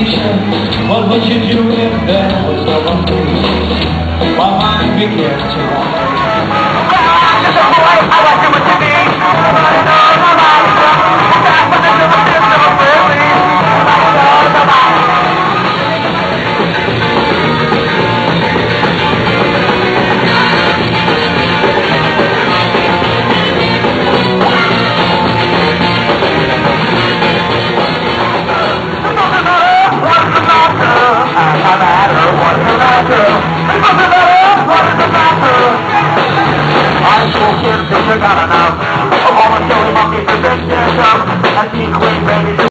station. What would you do if there was no one please? My mind began to wander. I'm just a boy, I like you what you need. Nobody knows about it. That's what they do with this little family. Nobody knows about it. Got enough. I'm almost showing my piece of business up. I see Queen, baby.